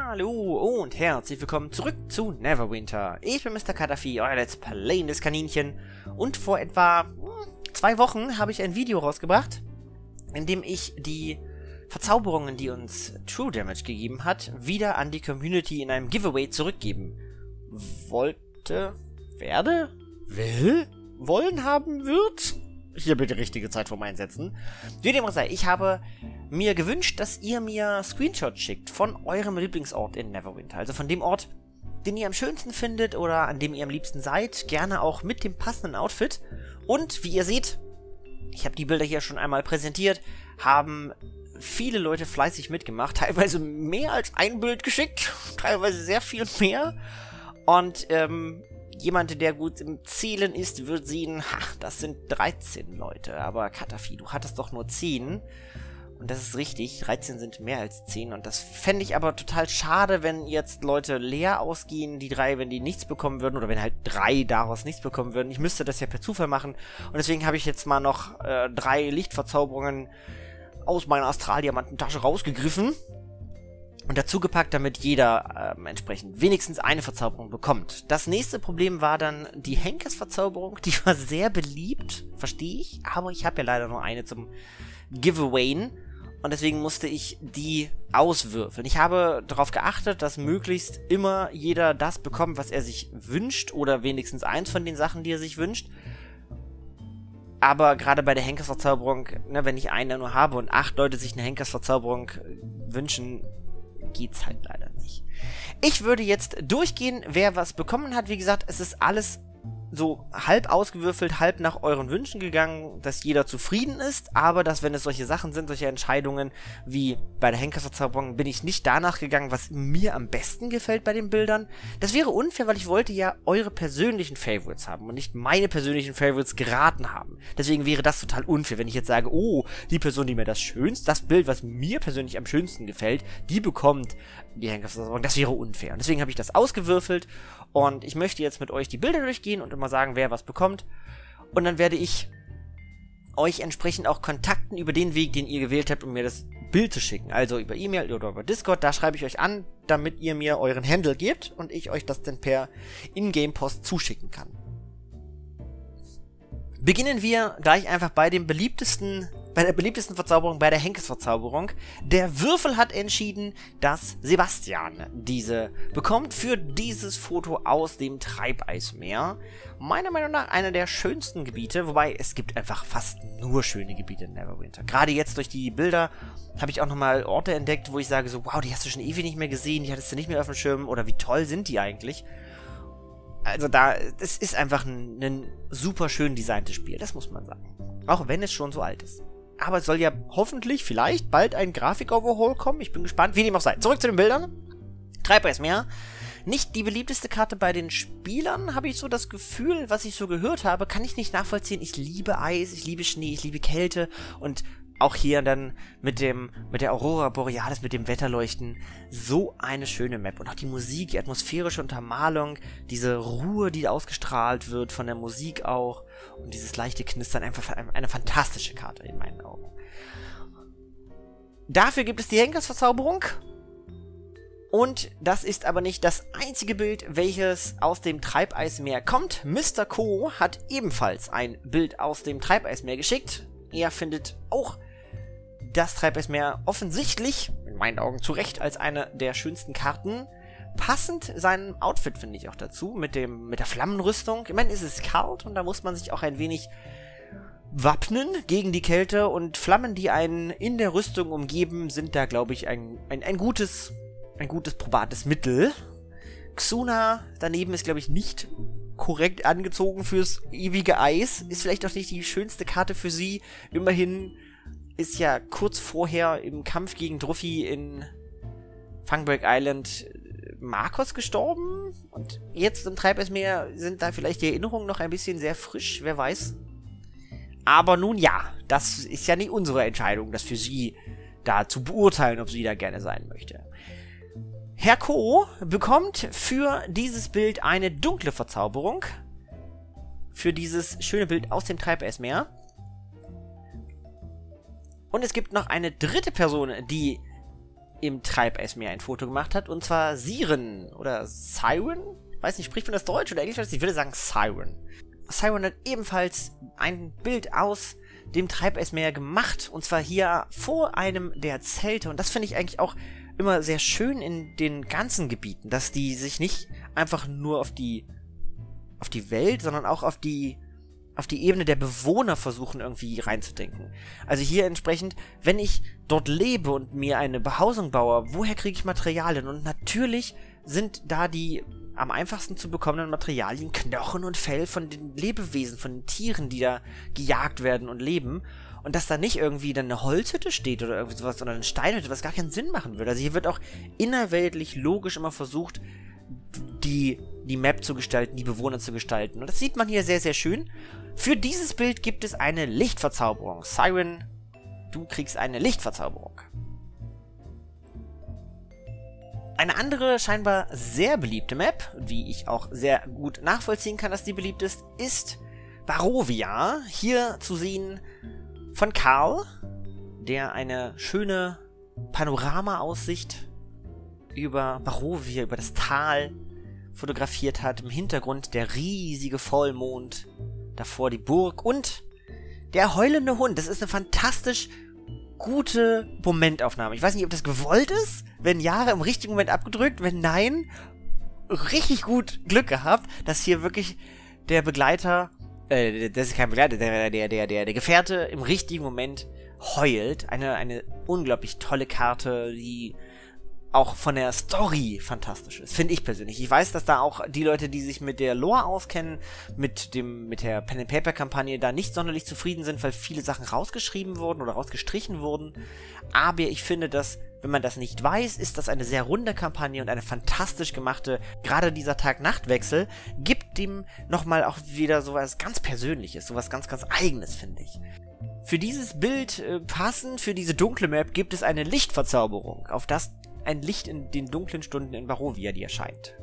Hallo und herzlich willkommen zurück zu Neverwinter. Ich bin Mr. Kadafi, euer Let's Playendes Kaninchen. Und vor etwa 2 Wochen habe ich ein Video rausgebracht, in dem ich die Verzauberungen, die uns True Damage gegeben hat, wieder an die Community in einem Giveaway zurückgeben wollte, wollen haben wird. Hier bitte richtige Zeitform einsetzen. Wie dem auch sei, ich habe mir gewünscht, dass ihr mir Screenshots schickt von eurem Lieblingsort in Neverwinter. Also von dem Ort, den ihr am schönsten findet oder an dem ihr am liebsten seid. Gerne auch mit dem passenden Outfit. Und wie ihr seht, ich habe die Bilder hier schon einmal präsentiert, haben viele Leute fleißig mitgemacht. Teilweise mehr als ein Bild geschickt. Teilweise sehr viel mehr. Und jemand, der gut im Zählen ist, wird sehen, das sind 13 Leute. Aber Kadafi, du hattest doch nur 10. Und das ist richtig, 13 sind mehr als 10. Und das fände ich aber total schade, wenn jetzt Leute leer ausgehen, die 3, wenn die nichts bekommen würden. Oder wenn halt 3 daraus nichts bekommen würden. Ich müsste das ja per Zufall machen. Und deswegen habe ich jetzt mal noch 3 Lichtverzauberungen aus meiner Astraldiamantentasche rausgegriffen. Und dazu gepackt, damit jeder entsprechend wenigstens eine Verzauberung bekommt. Das nächste Problem war dann die Henkersverzauberung. Die war sehr beliebt, verstehe ich. Aber ich habe ja leider nur eine zum Giveawayen. Und deswegen musste ich die auswürfeln. Ich habe darauf geachtet, dass möglichst immer jeder das bekommt, was er sich wünscht. Oder wenigstens eins von den Sachen, die er sich wünscht. Aber gerade bei der Henkersverzauberung, ne, wenn ich eine nur habe und 8 Leute sich eine Henkersverzauberung wünschen, geht's halt leider nicht. Ich würde jetzt durchgehen, wer was bekommen hat. Wie gesagt, es ist alles so halb ausgewürfelt, halb nach euren Wünschen gegangen, dass jeder zufrieden ist, aber dass, wenn es solche Sachen sind, solche Entscheidungen wie bei der Henkersverzauberung, bin ich nicht danach gegangen, was mir am besten gefällt bei den Bildern. Das wäre unfair, weil ich wollte ja eure persönlichen Favorites haben und nicht meine persönlichen Favorites geraten haben. Deswegen wäre das total unfair, wenn ich jetzt sage, oh, die Person, die mir das Bild, was mir persönlich am schönsten gefällt, die bekommt die Henkersverzauberung. Das wäre unfair. Und deswegen habe ich das ausgewürfelt und ich möchte jetzt mit euch die Bilder durchgehen und immer sagen, wer was bekommt. Und dann werde ich euch entsprechend auch kontakten über den Weg, den ihr gewählt habt, um mir das Bild zu schicken. Also über E-Mail oder über Discord. Da schreibe ich euch an, damit ihr mir euren Handle gebt und ich euch das dann per Ingame-Post zuschicken kann. Beginnen wir gleich einfach bei der beliebtesten Verzauberung, bei der Henkersverzauberung. Der Würfel hat entschieden, dass Sebastian diese bekommt für dieses Foto aus dem Treibeismeer. Meiner Meinung nach einer der schönsten Gebiete, wobei es gibt einfach fast nur schöne Gebiete in Neverwinter. Gerade jetzt durch die Bilder habe ich auch nochmal Orte entdeckt, wo ich sage so, wow, die hast du schon ewig nicht mehr gesehen, die hattest du nicht mehr auf dem Schirm oder wie toll sind die eigentlich. Also das ist einfach ein super schön designtes Spiel, das muss man sagen. Auch wenn es schon so alt ist. Aber es soll ja hoffentlich, vielleicht, bald ein Grafik-Overhaul kommen. Ich bin gespannt, wie dem auch sei. Zurück zu den Bildern. Treibeismeer. Nicht die beliebteste Karte bei den Spielern, habe ich so das Gefühl, was ich so gehört habe, kann ich nicht nachvollziehen. Ich liebe Eis, ich liebe Schnee, ich liebe Kälte und auch hier dann mit der Aurora Borealis, mit dem Wetterleuchten, so eine schöne Map. Und auch die Musik, die atmosphärische Untermalung, diese Ruhe, die ausgestrahlt wird von der Musik auch und dieses leichte Knistern, einfach eine fantastische Karte in meinen Augen. Dafür gibt es die Henkersverzauberung. Und das ist aber nicht das einzige Bild, welches aus dem Treibeismeer kommt. Mr. Co. hat ebenfalls ein Bild aus dem Treibeismeer geschickt. Er findet auch das Treibeismeer offensichtlich, in meinen Augen zu Recht, als eine der schönsten Karten. Passend seinem Outfit finde ich auch dazu, mit der Flammenrüstung. Ich meine, es ist kalt und da muss man sich auch ein wenig wappnen gegen die Kälte. Und Flammen, die einen in der Rüstung umgeben, sind da, glaube ich, ein gutes probates Mittel. Xuna daneben ist, glaube ich, nicht korrekt angezogen fürs ewige Eis. Ist vielleicht auch nicht die schönste Karte für sie. Immerhin ist ja kurz vorher im Kampf gegen Druffy in Funbreak Island Marcos gestorben. Und jetzt im Treibeismeer sind da vielleicht die Erinnerungen noch ein bisschen sehr frisch, wer weiß. Aber nun ja, das ist ja nicht unsere Entscheidung, das für sie da zu beurteilen, ob sie da gerne sein möchte. Herr Co. bekommt für dieses Bild eine dunkle Verzauberung. Für dieses schöne Bild aus dem Treibeismeer. Und es gibt noch eine dritte Person, die im Treibeismeer ein Foto gemacht hat, und zwar Siren oder Siren? Weiß nicht, spricht man das Deutsch oder Englisch? Ich würde sagen Siren. Siren hat ebenfalls ein Bild aus dem Treibeismeer gemacht, und zwar hier vor einem der Zelte, und das finde ich eigentlich auch immer sehr schön in den ganzen Gebieten, dass die sich nicht einfach nur auf die Welt, sondern auch auf die Ebene der Bewohner versuchen irgendwie reinzudenken. Also hier entsprechend, wenn ich dort lebe und mir eine Behausung baue, woher kriege ich Materialien? Und natürlich sind da die am einfachsten zu bekommenden Materialien Knochen und Fell von den Lebewesen, von den Tieren, die da gejagt werden und leben. Und dass da nicht irgendwie dann eine Holzhütte steht oder irgendwie sowas, sondern eine Steinhütte, was gar keinen Sinn machen würde. Also hier wird auch innerweltlich logisch immer versucht, die Map zu gestalten, die Bewohner zu gestalten. Und das sieht man hier sehr, sehr schön. Für dieses Bild gibt es eine Lichtverzauberung. Siren, du kriegst eine Lichtverzauberung. Eine andere, scheinbar sehr beliebte Map, wie ich auch sehr gut nachvollziehen kann, dass die beliebt ist, ist Barovia. Hier zu sehen von Karl, der eine schöne Panoramaaussicht über Barovia, über das Tal fotografiert hat. Im Hintergrund der riesige Vollmond, davor die Burg und der heulende Hund. Das ist eine fantastisch gute Momentaufnahme. Ich weiß nicht, ob das gewollt ist. Wenn ja, im richtigen Moment abgedrückt. Wenn nein, richtig gut Glück gehabt, dass hier wirklich der Begleiter, das ist kein Begleiter, der Gefährte im richtigen Moment heult. Eine unglaublich tolle Karte, die auch von der Story fantastisch ist, finde ich persönlich. Ich weiß, dass da auch die Leute, die sich mit der Lore auskennen, mit der Pen-and-Paper-Kampagne da nicht sonderlich zufrieden sind, weil viele Sachen rausgeschrieben wurden oder rausgestrichen wurden. Aber ich finde, dass, wenn man das nicht weiß, ist das eine sehr runde Kampagne und eine fantastisch gemachte, gerade dieser Tag-Nacht-Wechsel gibt dem nochmal auch wieder sowas ganz Persönliches, sowas ganz, ganz Eigenes, finde ich. Für dieses Bild passend, für diese dunkle Map, gibt es eine Lichtverzauberung, auf das ein Licht in den dunklen Stunden in Barovia, die erscheint.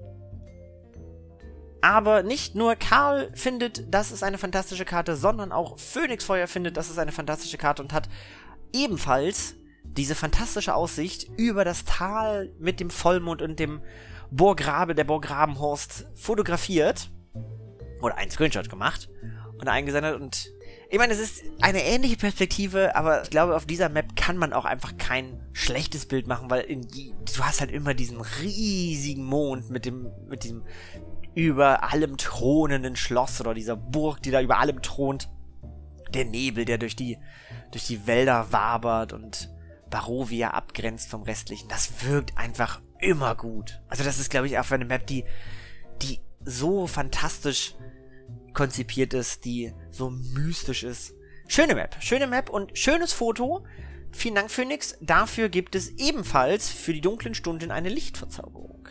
Aber nicht nur Karl findet, das ist eine fantastische Karte, sondern auch Phönixfeuer findet, das ist eine fantastische Karte und hat ebenfalls diese fantastische Aussicht über das Tal mit dem Vollmond und dem der Burg Rabenhorst fotografiert oder einen Screenshot gemacht und eingesendet. Und ich meine, es ist eine ähnliche Perspektive, aber ich glaube, auf dieser Map kann man auch einfach kein schlechtes Bild machen, weil du hast halt immer diesen riesigen Mond mit diesem über allem thronenden Schloss oder dieser Burg, die da über allem thront. Der Nebel, der durch die Wälder wabert und Barovia abgrenzt vom Restlichen. Das wirkt einfach immer gut. Also das ist, glaube ich, auch eine Map, die so fantastisch konzipiert ist, die so mystisch ist. Schöne Map und schönes Foto. Vielen Dank, Phoenix. Dafür gibt es ebenfalls für die dunklen Stunden eine Lichtverzauberung.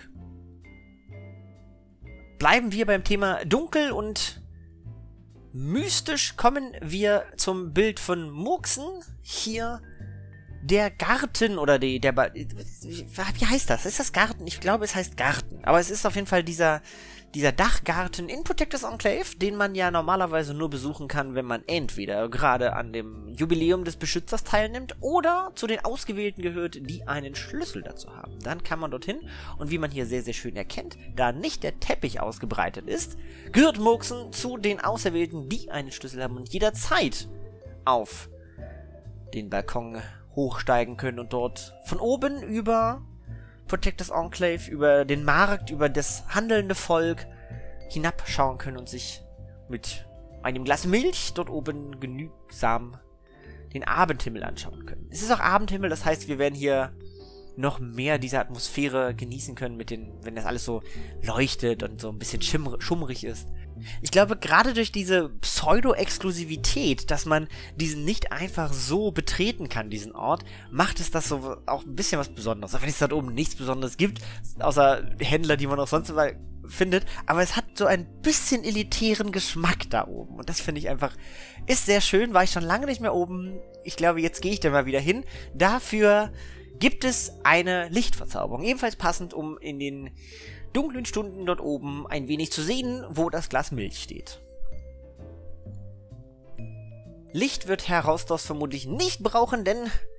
Bleiben wir beim Thema dunkel und mystisch, kommen wir zum Bild von Murksen. Hier der Garten oder wie heißt das? Ist das Garten? Ich glaube, es heißt Garten. Aber es ist auf jeden Fall dieser Dachgarten in Protectors Enclave, den man ja normalerweise nur besuchen kann, wenn man entweder gerade an dem Jubiläum des Beschützers teilnimmt oder zu den Ausgewählten gehört, die einen Schlüssel dazu haben. Dann kann man dorthin und wie man hier sehr, sehr schön erkennt, da nicht der Teppich ausgebreitet ist, gehört Murksen zu den Auserwählten, die einen Schlüssel haben und jederzeit auf den Balkon hochsteigen können und dort von oben über Protectors Enclave, über den Markt, über das handelnde Volk hinabschauen können und sich mit einem Glas Milch dort oben genügsam den Abendhimmel anschauen können. Es ist auch Abendhimmel, das heißt, wir werden hier noch mehr diese Atmosphäre genießen können, wenn das alles so leuchtet und so ein bisschen schummrig ist. Ich glaube, gerade durch diese Pseudo-Exklusivität, dass man diesen nicht einfach so betreten kann, diesen Ort, macht es das so auch ein bisschen was Besonderes. Auch wenn es dort oben nichts Besonderes gibt, außer Händler, die man auch sonst immer findet. Aber es hat so ein bisschen elitären Geschmack da oben. Und das finde ich einfach, ist sehr schön. War ich schon lange nicht mehr oben. Ich glaube, jetzt gehe ich da mal wieder hin. Dafür gibt es eine Lichtverzauberung. Ebenfalls passend, um in den dunklen Stunden dort oben ein wenig zu sehen, wo das Glas Milch steht. Licht wird Herr Rostos vermutlich nicht brauchen, denn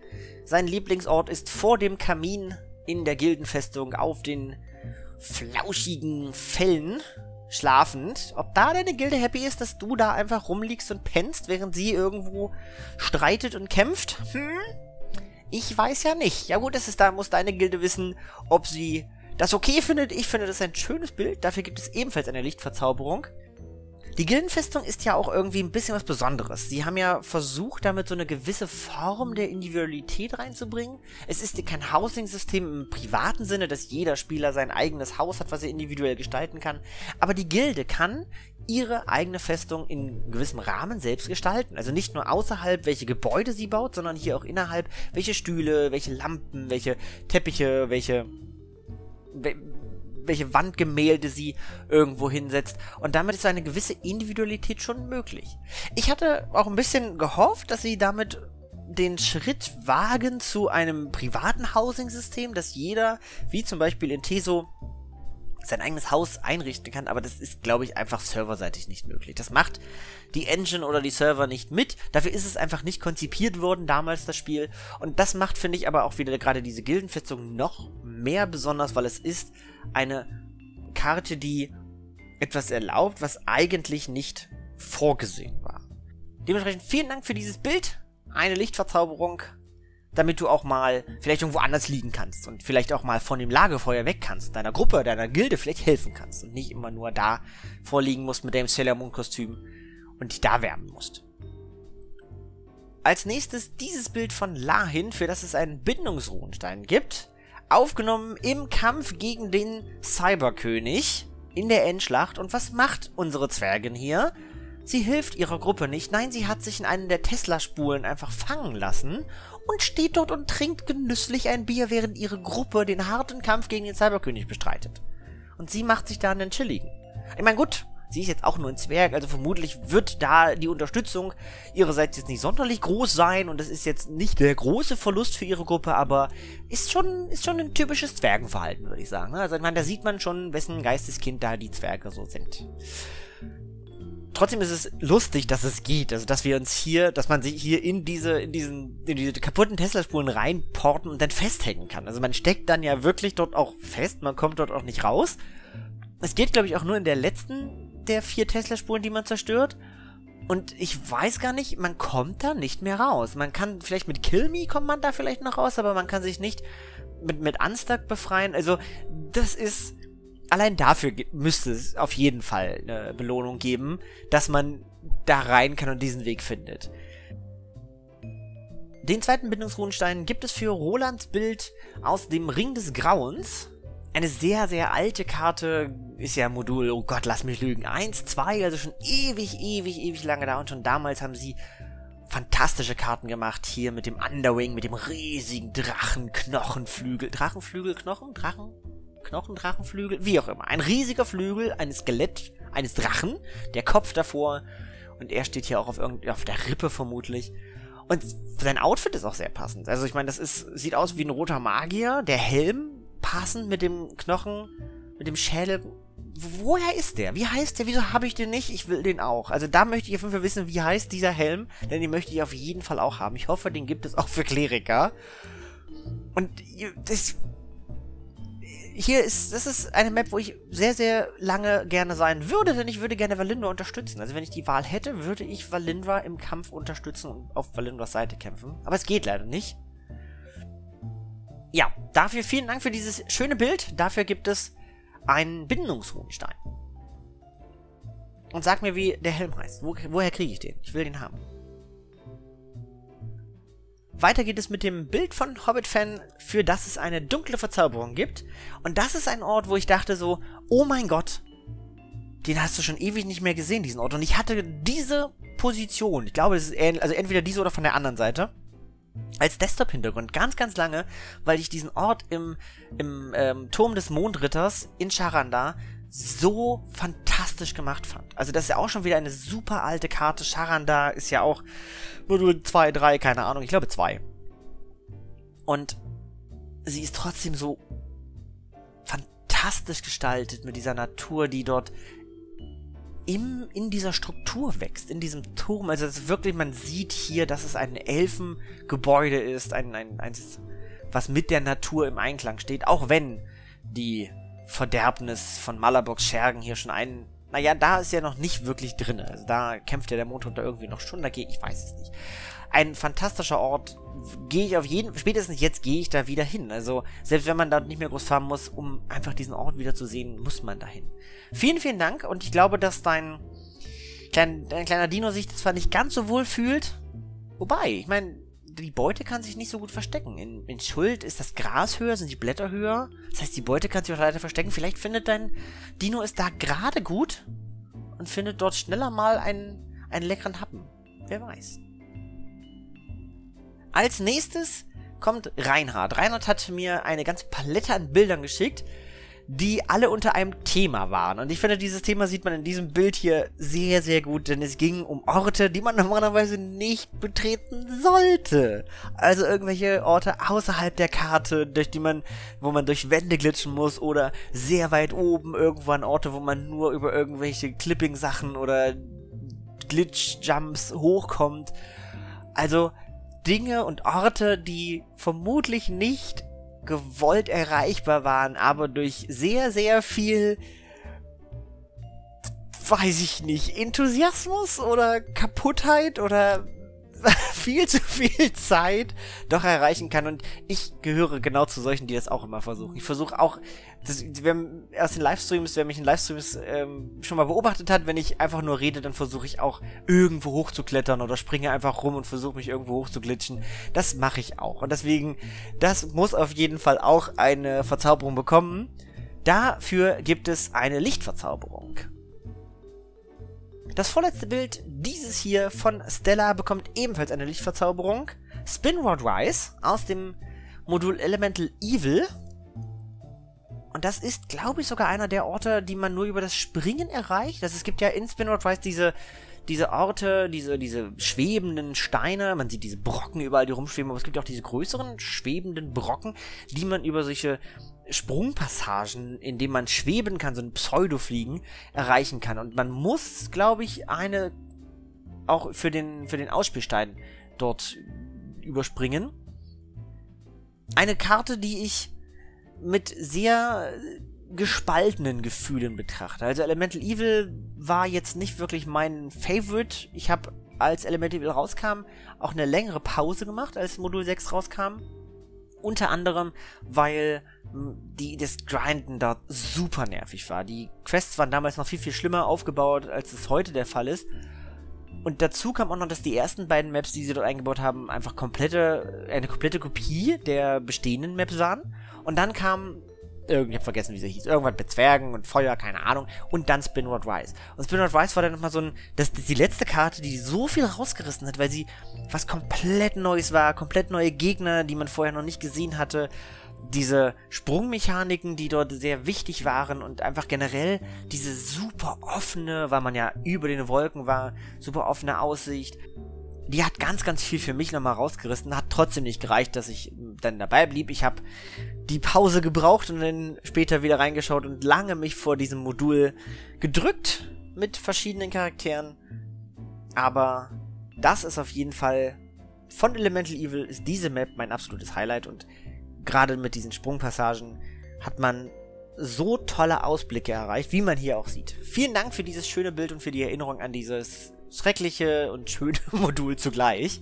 sein Lieblingsort ist vor dem Kamin in der Gildenfestung auf den flauschigen Fellen schlafend. Ob da deine Gilde happy ist, dass du da einfach rumliegst und pennst, während sie irgendwo streitet und kämpft? Ich weiß ja nicht. Ja gut, da muss deine Gilde wissen, ob sie das okay findet. Ich finde, das ist ein schönes Bild. Dafür gibt es ebenfalls eine Lichtverzauberung. Die Gildenfestung ist ja auch irgendwie ein bisschen was Besonderes. Sie haben ja versucht, damit so eine gewisse Form der Individualität reinzubringen. Es ist kein Housing-System im privaten Sinne, dass jeder Spieler sein eigenes Haus hat, was er individuell gestalten kann. Aber die Gilde kann ihre eigene Festung in gewissem Rahmen selbst gestalten. Also nicht nur außerhalb, welche Gebäude sie baut, sondern hier auch innerhalb, welche Stühle, welche Lampen, welche Teppiche, welche Wandgemälde sie irgendwo hinsetzt. Und damit ist eine gewisse Individualität schon möglich. Ich hatte auch ein bisschen gehofft, dass sie damit den Schritt wagen zu einem privaten Housing-System, dass jeder, wie zum Beispiel in Teso, sein eigenes Haus einrichten kann, aber das ist, glaube ich, einfach serverseitig nicht möglich. Das macht die Engine oder die Server nicht mit. Dafür ist es einfach nicht konzipiert worden, damals das Spiel. Und das macht, finde ich, aber auch wieder gerade diese Gildenfestung noch mehr besonders, weil es ist eine Karte, die etwas erlaubt, was eigentlich nicht vorgesehen war. Dementsprechend vielen Dank für dieses Bild. Eine Lichtverzauberung, damit du auch mal vielleicht irgendwo anders liegen kannst und vielleicht auch mal von dem Lagerfeuer weg kannst, deiner Gruppe, deiner Gilde vielleicht helfen kannst und nicht immer nur da vorliegen musst mit deinem Sailor Moon Kostüm und dich da wärmen musst. Als nächstes dieses Bild von Lahin, für das es einen Bindungsruhenstein gibt, aufgenommen im Kampf gegen den Cyberkönig in der Endschlacht. Und was macht unsere Zwergin hier? Sie hilft ihrer Gruppe nicht. Nein, sie hat sich in einen der Tesla-Spulen einfach fangen lassen und steht dort und trinkt genüsslich ein Bier, während ihre Gruppe den harten Kampf gegen den Cyberkönig bestreitet. Und sie macht sich da einen chilligen. Ich meine, gut, sie ist jetzt auch nur ein Zwerg, also vermutlich wird da die Unterstützung ihrerseits jetzt nicht sonderlich groß sein und das ist jetzt nicht der große Verlust für ihre Gruppe, aber ist schon ein typisches Zwergenverhalten, würde ich sagen. Also ich meine, da sieht man schon, wessen Geisteskind da die Zwerge so sind. Trotzdem ist es lustig, dass es geht, also dass man sich hier in diese kaputten Tesla-Spuren reinporten und dann festhängen kann. Also man steckt dann ja wirklich dort auch fest, man kommt dort auch nicht raus. Es geht, glaube ich, auch nur in der letzten der 4 Tesla-Spuren, die man zerstört. Und ich weiß gar nicht, man kommt da nicht mehr raus. Man kann vielleicht mit Kill Me kommt man da vielleicht noch raus, aber man kann sich nicht mit Unstuck befreien. Also das ist... Allein dafür müsste es auf jeden Fall eine Belohnung geben, dass man da rein kann und diesen Weg findet. Den zweiten Bindungsruhenstein gibt es für Rolands Bild aus dem Ring des Grauens. Eine sehr, sehr alte Karte, ist ja Modul, oh Gott, lass mich lügen, 1, 2, also schon ewig lange da. Und schon damals haben sie fantastische Karten gemacht, hier mit dem Underwing, mit dem riesigen Drachenknochenflügel. Drachenflügel, wie auch immer. Ein riesiger Flügel, ein Skelett, eines Drachen, der Kopf davor und er steht hier auch auf der Rippe vermutlich. Und sein Outfit ist auch sehr passend. Also ich meine, sieht aus wie ein roter Magier, der Helm passend mit dem Knochen, mit dem Schädel. Woher ist der? Wie heißt der? Wieso habe ich den nicht? Ich will den auch. Also da möchte ich auf jeden Fall wissen, wie heißt dieser Helm, denn den möchte ich auf jeden Fall auch haben. Ich hoffe, den gibt es auch für Kleriker. Und das ist eine Map, wo ich sehr, sehr lange gerne sein würde, denn ich würde gerne Valindra unterstützen. Also wenn ich die Wahl hätte, würde ich Valindra im Kampf unterstützen und auf Valindras Seite kämpfen. Aber es geht leider nicht. Ja, dafür vielen Dank für dieses schöne Bild. Dafür gibt es einen Bindungsruhenstein. Und sag mir, wie der Helm heißt. Woher kriege ich den? Ich will den haben. Weiter geht es mit dem Bild von Hobbit-Fan, für das es eine dunkle Verzauberung gibt. Und das ist ein Ort, wo ich dachte so, oh mein Gott, den hast du schon ewig nicht mehr gesehen, diesen Ort. Und ich hatte diese Position, ich glaube, es ist also entweder diese oder von der anderen Seite, als Desktop-Hintergrund ganz, ganz lange, weil ich diesen Ort im Turm des Mondritters in Sharandar so fantastisch gemacht fand. Also das ist ja auch schon wieder eine super alte Karte. Sharandar ist ja auch Modul 2, 3, keine Ahnung, ich glaube 2. Und sie ist trotzdem so fantastisch gestaltet mit dieser Natur, die dort in dieser Struktur wächst, in diesem Turm. Also es ist wirklich, man sieht hier, dass es ein Elfengebäude ist, eins, was mit der Natur im Einklang steht, auch wenn die Verderbnis von Malaboks Schergen hier schon naja, da ist ja noch nicht wirklich drin. Also da kämpft ja der Mondhunter irgendwie noch schon dagegen, ich weiß es nicht. Ein fantastischer Ort, spätestens jetzt gehe ich da wieder hin. Also selbst wenn man da nicht mehr groß fahren muss, um einfach diesen Ort wieder zu sehen, muss man dahin. Vielen, vielen Dank und ich glaube, dass dein kleiner Dino sich zwar nicht ganz so wohl fühlt, wobei, ich meine, die Beute kann sich nicht so gut verstecken. In Schuld ist das Gras höher, sind die Blätter höher. Das heißt, die Beute kann sich auch leider verstecken. Vielleicht findet dein Dino es da gerade gut und findet dort schneller mal einen leckeren Happen. Wer weiß. Als nächstes kommt Reinhard. Reinhard hat mir eine ganze Palette an Bildern geschickt, die alle unter einem Thema waren. Und ich finde, dieses Thema sieht man in diesem Bild hier sehr, sehr gut, denn es ging um Orte, die man normalerweise nicht betreten sollte. Also irgendwelche Orte außerhalb der Karte, wo man durch Wände glitschen muss oder sehr weit oben irgendwo an Orte, wo man nur über irgendwelche Clipping-Sachen oder Glitch-Jumps hochkommt. Also Dinge und Orte, die vermutlich nicht gewollt erreichbar waren, aber durch sehr, sehr viel, weiß ich nicht, Enthusiasmus oder Kaputtheit oder viel zu viel Zeit doch erreichen kann. Und ich gehöre genau zu solchen, die das auch immer versuchen. Ich versuche auch, wer mich in Livestreams schon mal beobachtet hat, wenn ich einfach nur rede, dann versuche ich auch irgendwo hochzuklettern oder springe einfach rum und versuche mich irgendwo hochzuglitschen. Das mache ich auch. Und deswegen, das muss auf jeden Fall auch eine Verzauberung bekommen. Dafür gibt es eine Lichtverzauberung. Das vorletzte Bild, dieses hier von Stella, bekommt ebenfalls eine Lichtverzauberung. Spinrod Rise aus dem Modul Elemental Evil. Und das ist, glaube ich, sogar einer der Orte, die man nur über das Springen erreicht. Also es gibt ja in Spinrod Rise diese Orte, diese schwebenden Steine. Man sieht diese Brocken überall, die rumschweben. Aber es gibt auch diese größeren schwebenden Brocken, die man über solche Sprungpassagen, in denen man schweben kann, so ein Pseudofliegen, erreichen kann. Und man muss, glaube ich, auch für den Ausspielstein dort überspringen. Eine Karte, die ich mit sehr gespaltenen Gefühlen betrachte. Also Elemental Evil war jetzt nicht wirklich mein Favorite. Ich habe, als Elemental Evil rauskam, auch eine längere Pause gemacht, als Modul 6 rauskam. Unter anderem, weil das Grinden dort super nervig war. Die Quests waren damals noch viel, viel schlimmer aufgebaut, als es heute der Fall ist. Und dazu kam auch noch, dass die ersten beiden Maps, die sie dort eingebaut haben, einfach eine komplette Kopie der bestehenden Maps waren. Und dann kam, ich habe vergessen, wie sie hieß, irgendwas mit Zwergen und Feuer, keine Ahnung, und dann Spinrod Rise. Und Spinrod Rise war dann nochmal das ist die letzte Karte, die so viel rausgerissen hat, weil sie was komplett Neues war, komplett neue Gegner, die man vorher noch nicht gesehen hatte, diese Sprungmechaniken, die dort sehr wichtig waren und einfach generell diese super offene, weil man ja über den Wolken war, super offene Aussicht. Die hat ganz, ganz viel für mich nochmal rausgerissen, hat trotzdem nicht gereicht, dass ich dann dabei blieb. Ich habe die Pause gebraucht und dann später wieder reingeschaut und lange mich vor diesem Modul gedrückt mit verschiedenen Charakteren. Aber das ist auf jeden Fall, von Elemental Evil ist diese Map mein absolutes Highlight und gerade mit diesen Sprungpassagen hat man so tolle Ausblicke erreicht, wie man hier auch sieht. Vielen Dank für dieses schöne Bild und für die Erinnerung an dieses schreckliche und schöne Modul zugleich.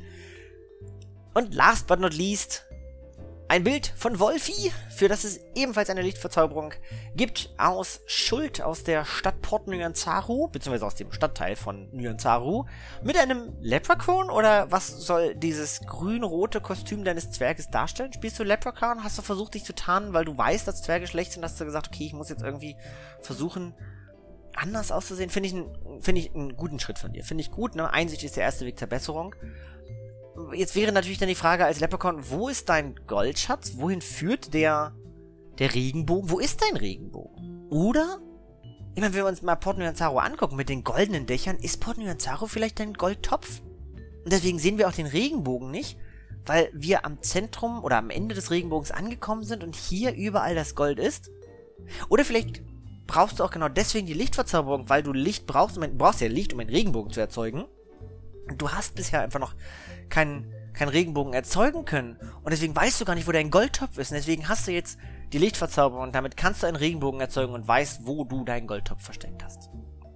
Und last but not least, ein Bild von Wolfi, für das es ebenfalls eine Lichtverzauberung gibt, aus Schuld, aus der Stadt Port Nyanzaru, beziehungsweise aus dem Stadtteil von Nyanzaru, mit einem Leprechaun, oder was soll dieses grün-rote Kostüm deines Zwerges darstellen? Spielst du Leprechaun? Hast du versucht, dich zu tarnen, weil du weißt, dass Zwerge schlecht sind, hast du gesagt, okay, ich muss jetzt irgendwie versuchen, anders auszusehen? Finde ich einen guten Schritt von dir. Finde ich gut, ne? Einsicht ist der erste Weg zur Besserung. Jetzt wäre natürlich dann die Frage als Leprechaun, wo ist dein Goldschatz? Wohin führt der Regenbogen? Wo ist dein Regenbogen? Oder, ich meine, wenn wir uns mal Port Nyanzaru angucken mit den goldenen Dächern, ist Port Nyanzaru vielleicht dein Goldtopf? Und deswegen sehen wir auch den Regenbogen nicht, weil wir am Zentrum oder am Ende des Regenbogens angekommen sind und hier überall das Gold ist? Oder vielleicht brauchst du auch genau deswegen die Lichtverzauberung, weil du Licht brauchst. Du brauchst ja Licht, um einen Regenbogen zu erzeugen. Du hast bisher einfach noch keinen Regenbogen erzeugen können. Und deswegen weißt du gar nicht, wo dein Goldtopf ist. Und deswegen hast du jetzt die Lichtverzauberung und damit kannst du einen Regenbogen erzeugen und weißt, wo du deinen Goldtopf versteckt hast.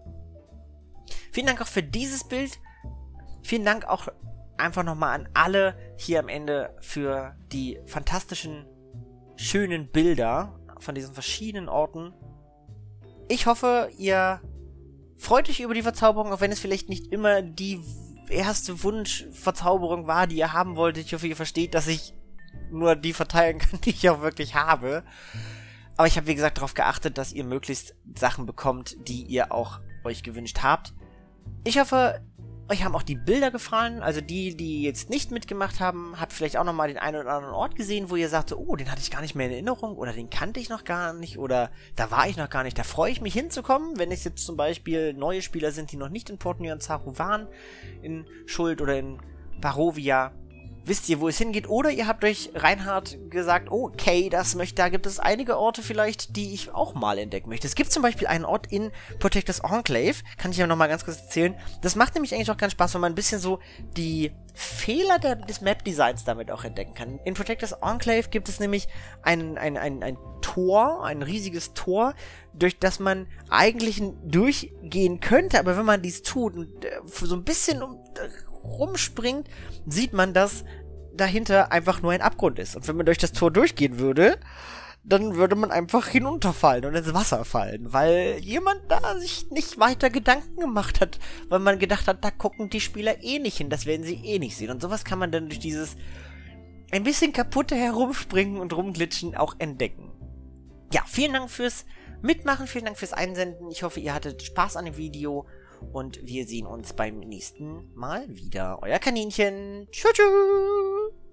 Vielen Dank auch für dieses Bild. Vielen Dank auch einfach nochmal an alle hier am Ende für die fantastischen, schönen Bilder von diesen verschiedenen Orten. Ich hoffe, ihr freut euch über die Verzauberung, auch wenn es vielleicht nicht immer die erste Wunschverzauberung war, die ihr haben wolltet. Ich hoffe, ihr versteht, dass ich nur die verteilen kann, die ich auch wirklich habe. Aber ich habe, wie gesagt, darauf geachtet, dass ihr möglichst Sachen bekommt, die ihr auch euch gewünscht habt. Ich hoffe, euch haben auch die Bilder gefallen. Also die jetzt nicht mitgemacht haben, habt vielleicht auch nochmal den einen oder anderen Ort gesehen, wo ihr sagt, so, oh, den hatte ich gar nicht mehr in Erinnerung oder den kannte ich noch gar nicht oder da war ich noch gar nicht. Da freue ich mich hinzukommen, wenn es jetzt zum Beispiel neue Spieler sind, die noch nicht in Port Nyanzaru waren, in Schuld oder in Barovia. Wisst ihr, wo es hingeht? Oder ihr habt euch Reinhard gesagt, oh, okay, da gibt es einige Orte vielleicht, die ich auch mal entdecken möchte. Es gibt zum Beispiel einen Ort in Protectors Enclave, kann ich ja nochmal ganz kurz erzählen. Das macht nämlich eigentlich auch ganz Spaß, weil man ein bisschen so die Fehler des Map-Designs damit auch entdecken kann. In Protectors Enclave gibt es nämlich ein Tor, ein riesiges Tor, durch das man eigentlich durchgehen könnte, aber wenn man dies tut und so ein bisschen rumspringt, sieht man, dass dahinter einfach nur ein Abgrund ist. Und wenn man durch das Tor durchgehen würde, dann würde man einfach hinunterfallen und ins Wasser fallen, weil jemand da sich nicht weiter Gedanken gemacht hat, weil man gedacht hat, da gucken die Spieler eh nicht hin, das werden sie eh nicht sehen. Und sowas kann man dann durch dieses ein bisschen kaputte Herumspringen und Rumglitschen auch entdecken. Ja, vielen Dank fürs Mitmachen, vielen Dank fürs Einsenden. Ich hoffe, ihr hattet Spaß an dem Video. Und wir sehen uns beim nächsten Mal wieder. Euer Kaninchen. Tschüss.